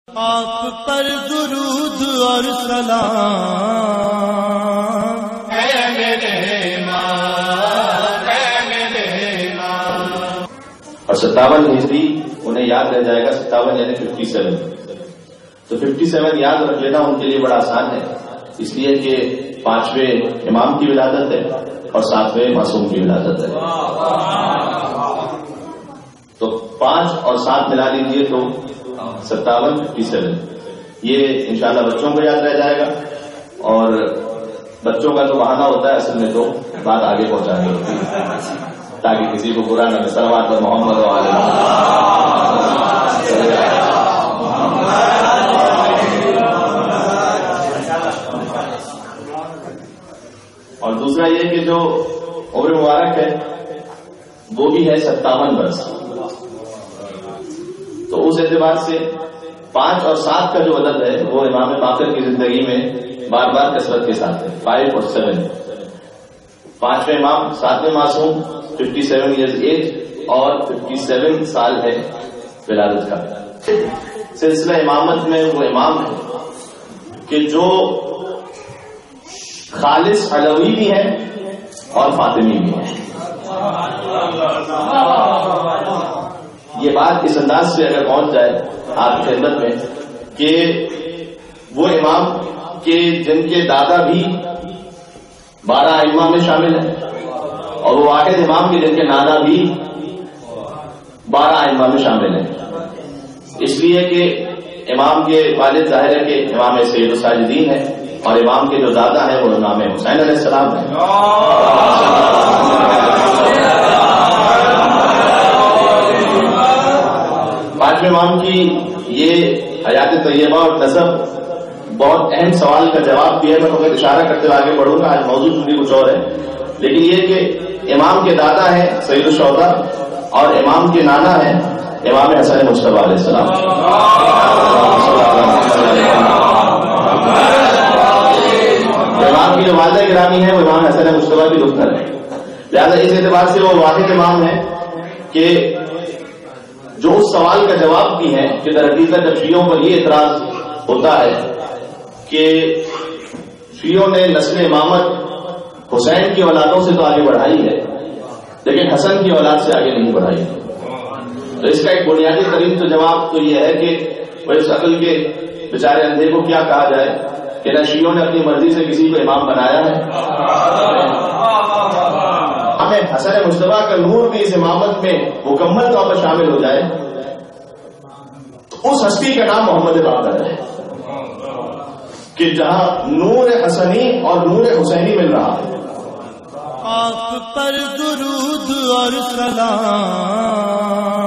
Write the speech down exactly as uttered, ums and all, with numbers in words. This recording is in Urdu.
آپ پر درود اور سلام اے میرے امام اے میرے امام۔ اور ستاون ہجری انہیں یاد رہ جائے گا، ستاون یعنی ففٹی سیون، تو ففٹی سیون یاد رکھ لینا ان کے لیے بڑا آسان ہے، اس لیے کہ پانچویں امام کی ولادت ہے اور ساتویں معصوم کی ولادت ہے، تو پانچ اور سات ملا لیجیے تو ستاون ففٹی سیون، یہ انشاءاللہ بچوں کو یاد رہ جائے گا، اور بچوں کا تو بہانہ ہوتا ہے، اصل میں تو بات آگے پہنچانی ہوتی ہے تاکہ کسی کو برا نہ صلوات پر محمد و آل اور دوسرا یہ کہ جو عمر مبارک ہے وہ بھی ہے ستاون برس، تو اس اعتبار سے پانچ اور سات کا جو عدد ہے وہ امام باقر کی زندگی میں بار بار کثرت کے ساتھ ہے، فائیو اور سیون، پانچویں امام، ساتویں معصوم، ففٹی سیون ایئرز ایج اور ففٹی سیون سال ہے ولادت کا۔ سلسلہ امامت میں وہ امام ہے کہ جو خالص علوی بھی ہے اور فاطمی بھی ہے۔ یہ بات اس انداز سے اگر پہنچ جائے آپ کی خدمت میں کہ وہ امام کہ جن کے دادا بھی بارہ ائمہ میں شامل ہیں، اور وہ واحد امام کے جن کے نانا بھی بارہ ائمہ میں شامل ہیں، اس لیے کہ امام کے والد ظاہر ہے کہ امام سید الساجدین ہے، اور امام کے جو دادا ہیں وہ امام حسین علیہ السلام ہیں۔ پانچویں امام کی یہ حیات طیبہ اور نسب بہت اہم سوال کا جواب بھی ہے، میں فقط اشارہ کرتے ہوئے آگے بڑھوں گا، آج موضوع چونکہ کچھ اور ہے، لیکن یہ کہ امام کے دادا ہیں سید الشہداء اور امام کے نانا ہیں امام حسن مجتبیٰ علیہ السلام۔ امام کی جو والدہ گرامی ہے وہ امام حسن مجتبیٰ کی دختر ہے، لہذا اس اعتبار سے وہ واحد امام ہے کہ جو اس سوال کا جواب بھی ہے کہ در حقیقت جب شیعوں پر یہ اعتراض ہوتا ہے کہ شیعوں نے نسل امامت حسین کی اولادوں سے تو آگے بڑھائی ہے لیکن حسن کی اولاد سے آگے نہیں بڑھائی، تو اس کا ایک بنیادی ترین تو جواب تو یہ ہے کہ وہ اس عقل کے بیچارے اندھے کو کیا کہا جائے کہ نہ شیعوں نے اپنی مرضی سے کسی کو امام بنایا ہے، ہمیں حسن مجتبیٰ کا نور بھی اس امامت میں مکمل طور پر شامل ہو جائے تو اس ہستی کا نام محمد باقر ہے کہ جہاں نور حسنی اور نور حسینی مل رہا ہے۔ آپ پر درود اور سلام